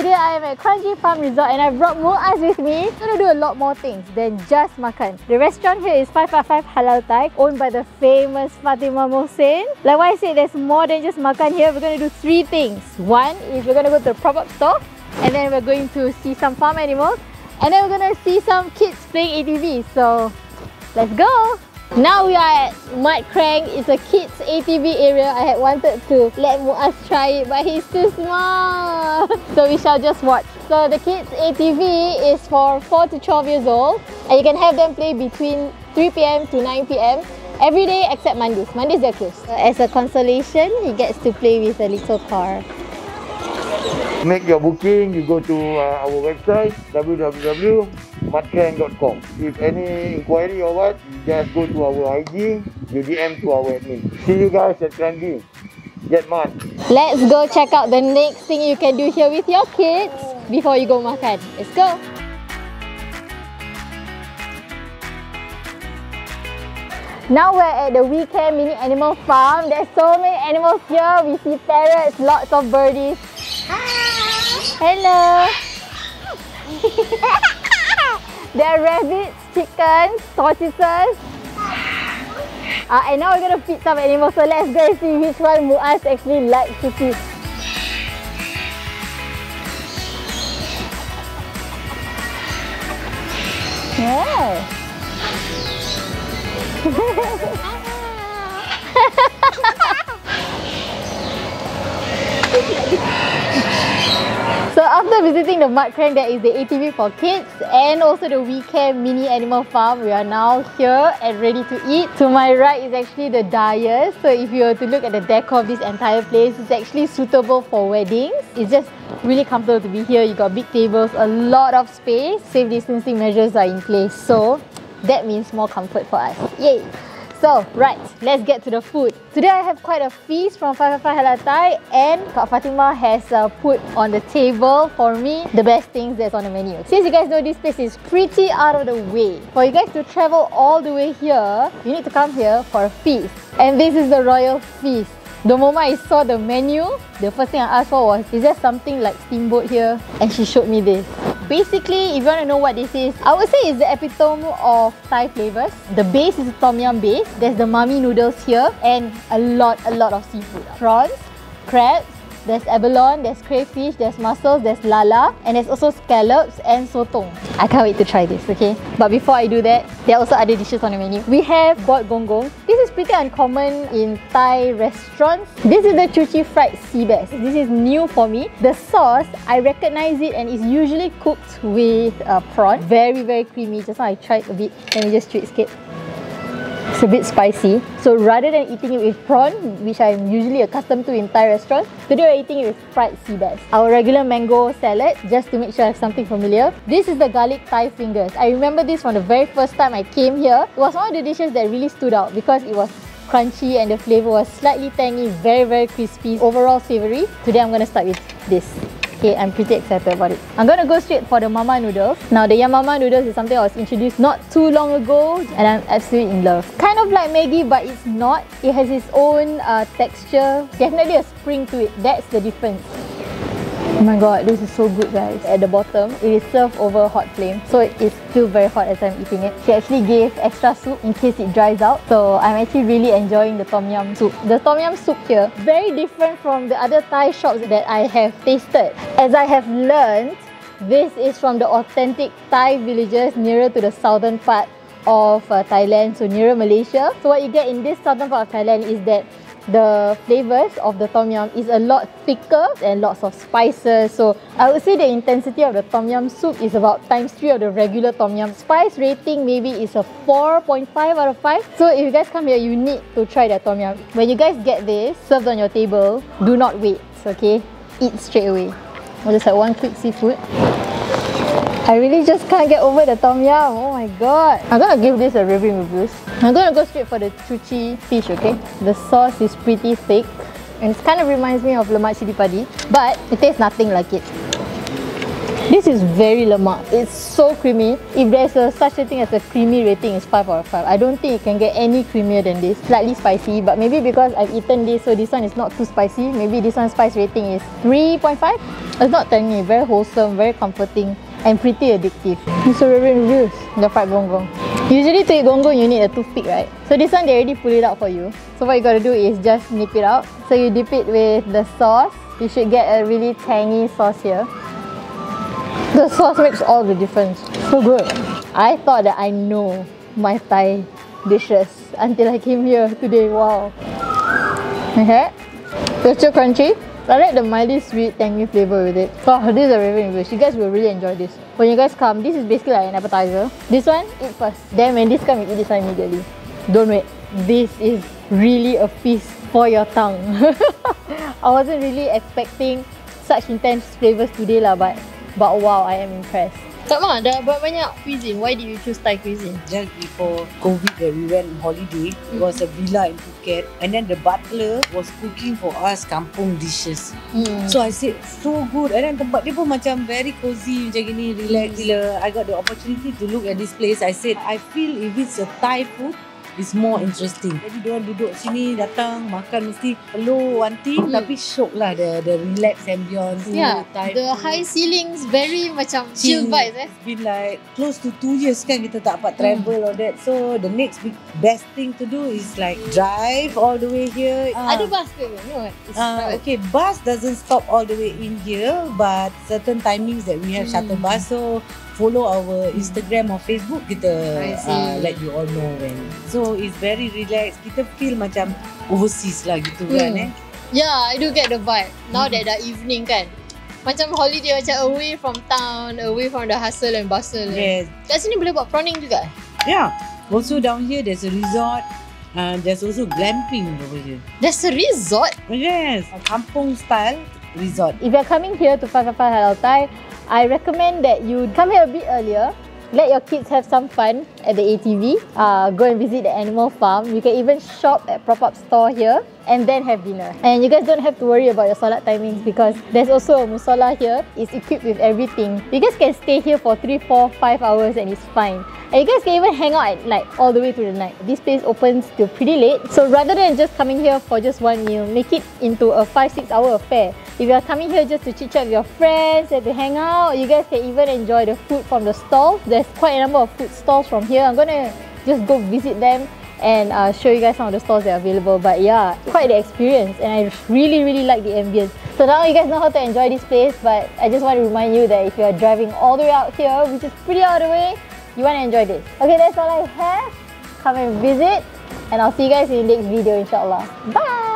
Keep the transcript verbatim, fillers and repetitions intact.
today I am at Kranji Farm Resort and I brought Muaz with me. I'm gonna do a lot more things than just makan. The restaurant here is five five five Halal Thai, owned by the famous Fatimah Mohsin. Like what I said, there's more than just makan here. We're gonna do three things. One is we're gonna go to the prop-up store, and then we're going to see some farm animals, and then we're gonna see some kids playing A T V. So let's go! Now we are at Mud Krang. It's a kids A T V area. I had wanted to let Muaz try it, but he's too small. So we shall just watch. So the kids A T V is for four to twelve years old, and you can have them play between three P M to nine P M every day except Mondays. Mondays they're closed. So as a consolation, he gets to play with a little car. Make your booking, you go to uh, our website w w w dot mud krang dot com. If any inquiry or what, you just go to our I G, you D M to our admin. See you guys at Kranji. Get mud. Let's go check out the next thing you can do here with your kids before you go makan. Let's go! Now we're at the weekend mini animal farm. There's so many animals here. We see parrots, lots of birdies. Hello! There are rabbits, chickens, tortoises. Uh, and now we're going to feed some animals. So let's go and see which one Muaz actually likes to feed. Yeah. So after visiting the Mud Krang, there is the A T V for kids and also the weekend mini animal farm. We are now here and ready to eat. To my right is actually the dais. So if you were to look at the decor of this entire place, it's actually suitable for weddings. It's just really comfortable to be here. You got big tables, a lot of space. Safe distancing measures are in place. So that means more comfort for us. Yay! So, right, let's get to the food. Today I have quite a feast from five five five Halal Thai, and Kak Fatimah has uh, put on the table for me the best things that's on the menu. Since you guys know this place is pretty out of the way, for you guys to travel all the way here, you need to come here for a feast. And this is the royal feast. The moment I saw the menu, the first thing I asked for was, is there something like steamboat here? And she showed me this. Basically, if you want to know what this is, I would say it's the epitome of Thai flavors. The base is a tom yum base. There's the mami noodles here and a lot, a lot of seafood. Prawns, crabs, there's abalone, there's crayfish, there's mussels, there's lala, and there's also scallops and sotong. I can't wait to try this, okay? But before I do that, there are also other dishes on the menu. We have boiled gong gong. This is pretty uncommon in Thai restaurants. This is the chuchi fried sea bass. This is new for me. The sauce, I recognize it and it's usually cooked with uh, prawn. Very, very creamy. Just now I tried a bit. Let me just taste it. It's a bit spicy. So rather than eating it with prawn, which I'm usually accustomed to in Thai restaurants, today we're eating it with fried sea bass. Our regular mango salad, just to make sure I have something familiar. This is the garlic Thai fingers. I remember this from the very first time I came here. It was one of the dishes that really stood out because it was crunchy and the flavour was slightly tangy, very, very crispy, overall savoury. Today I'm going to start with this. Okay, I'm pretty excited about it. I'm gonna go straight for the mama noodles. Now, the yum mama noodles is something I was introduced not too long ago and I'm absolutely in love. Kind of like Maggi, but it's not. It has its own uh, texture. Definitely a spring to it. That's the difference. Oh my god, this is so good, guys. At the bottom, it is served over hot flame, so it is still very hot as I'm eating it. She actually gave extra soup in case it dries out, so I'm actually really enjoying the tom yum soup. The tom yum soup here, very different from the other Thai shops that I have tasted. As I have learned, this is from the authentic Thai villages nearer to the southern part of uh, Thailand, so nearer Malaysia. So what you get in this southern part of Thailand is that the flavors of the tom yum is a lot thicker and lots of spices. So I would say the intensity of the tom yum soup is about times three of the regular tom yum. Spice rating maybe is a four point five out of five. So if you guys come here, you need to try the tom yum. When you guys get this served on your table, do not wait, okay? Eat straight away. I'll just have one quick seafood. I really just can't get over the tom yum. Oh my god. I'm gonna give this a review reviews. I'm gonna go straight for the chuchi fish, okay? The sauce is pretty thick and it kind of reminds me of lemak cili padi, but it tastes nothing like it. This is very lemak. It's so creamy. If there's a, such a thing as a creamy rating, it's five out of five. I don't think it can get any creamier than this. Slightly spicy, but maybe because I've eaten this, so this one is not too spicy. Maybe this one's spice rating is three point five. It's not tangy, very wholesome, very comforting, and pretty addictive. It's a reviews, the fried gong gong. Usually to eat gong gong, you need a toothpick, right? So this one, they already pull it out for you. So what you gotta do is just nip it out. So you dip it with the sauce. You should get a really tangy sauce here. The sauce makes all the difference. So good. I thought that I know my Thai dishes until I came here today. Wow. Okay. It's still crunchy. I like the mildly sweet, tangy flavour with it. Oh, this is a very English. You guys will really enjoy this. When you guys come, this is basically like an appetizer. This one, eat first. Then when this comes, you eat this one immediately. Don't wait. This is really a feast for your tongue. I wasn't really expecting such intense flavours today lah, but but wow, I am impressed. Tak mah, dah buat banyak cuisine. Why did you choose Thai cuisine? Just before COVID that we went on holiday, mm. it was a villa in Phuket, and then the butler was cooking for us kampung dishes. Mm. So I said, so good. And then tempat dia pun macam very cozy, macam gini, relax gila. I got the opportunity to look at this place. I said, I feel if it's a Thai food, it's more interesting. Jadi diorang duduk sini, datang, makan mesti perlu one thing, mm. tapi syok lah the the relax ambience. Yeah, Thai the food. high ceilings, very macam chill vibes eh. It's been like close to two years kan kita tak dapat travel mm. or that. So the next big best thing to do is like drive all the way here. Uh, Ada bus ke? No, it's uh, okay, bus doesn't stop all the way in here, but certain timings that we have mm. shuttle bus. So follow our Instagram or Facebook, kita uh, let you all know when. So it's very relaxed. Kita feel macam overseas lah gitu mm. kan eh. Yeah, I do get the vibe. Now mm. that dah evening kan, macam holiday, macam away from town, away from the hustle and bustle. Yes. Kat sini boleh buat prawning juga? Yeah. Also down here there's a resort. Uh, there's also glamping over here. There's a resort? Yes. A kampung style resort. If you're coming here to five five five Halal Thai, I recommend that you come here a bit earlier. Let your kids have some fun at the A T V. Uh, go and visit the animal farm. You can even shop at pop-up store here and then have dinner. And you guys don't have to worry about your solat timings because there's also a musalla here. It's equipped with everything. You guys can stay here for three, four, five hours and it's fine. And you guys can even hang out at like all the way to the night. This place opens till pretty late. So rather than just coming here for just one meal, make it into a five, six hour affair. If you're coming here just to chit chat with your friends and to hang out, you guys can even enjoy the food from the stalls. There's quite a number of food stalls from here. I'm gonna just go visit them and uh, show you guys some of the stalls that are available. But yeah, quite the experience and I really really like the ambience. So now you guys know how to enjoy this place, but I just want to remind you that if you are driving all the way out here, which is pretty out of the way, you want to enjoy this. Okay, that's all I have. Come and visit and I'll see you guys in the next video inshallah. Bye!